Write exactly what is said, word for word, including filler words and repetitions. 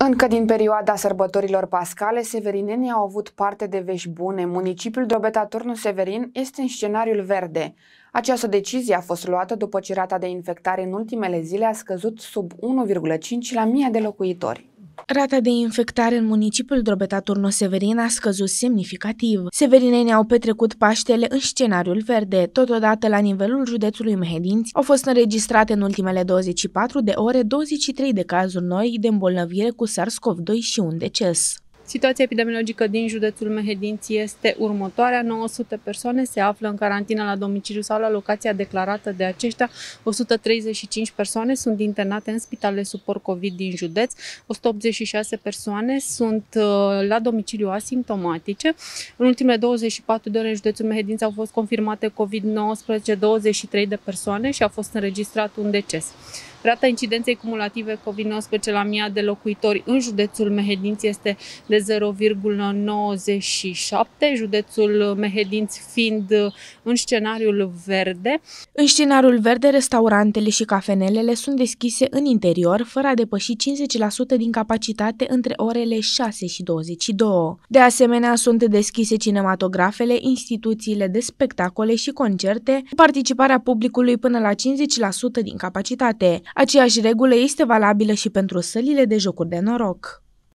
Încă din perioada sărbătorilor pascale, severinenii au avut parte de vești bune. Municipiul Drobeta Turnu Severin este în scenariul verde. Această decizie a fost luată după ce rata de infectare în ultimele zile a scăzut sub unu virgulă cinci la mie de locuitori. Rata de infectare în municipiul Drobeta Turnu Severin a scăzut semnificativ. Severinenii au petrecut Paștele în scenariul verde. Totodată, la nivelul județului Mehedinți, au fost înregistrate în ultimele douăzeci și patru de ore douăzeci și trei de cazuri noi de îmbolnăvire cu SARS-CoV doi și un deces. Situația epidemiologică din județul Mehedinți este următoarea. nouă sute persoane se află în carantină la domiciliu sau la locația declarată de aceștia. o sută treizeci și cinci persoane sunt internate în spitalele suport COVID din județ. o sută optzeci și șase persoane sunt la domiciliu asimptomatice. În ultimele douăzeci și patru de ore în județul Mehedinți au fost confirmate COVID nouăsprezece douăzeci și trei de persoane și a fost înregistrat un deces. Rata incidenței cumulative COVID nouăsprezece la mie de locuitori în județul Mehedinți este de zero virgulă nouăzeci și șapte, județul Mehedinți fiind în scenariul verde. În scenariul verde, restaurantele și cafenelele sunt deschise în interior, fără a depăși cincizeci la sută din capacitate între orele șase și douăzeci și două. De asemenea, sunt deschise cinematografele, instituțiile de spectacole și concerte, cu participarea publicului până la cincizeci la sută din capacitate. Aceeași regulă este valabilă și pentru sălile de jocuri de noroc.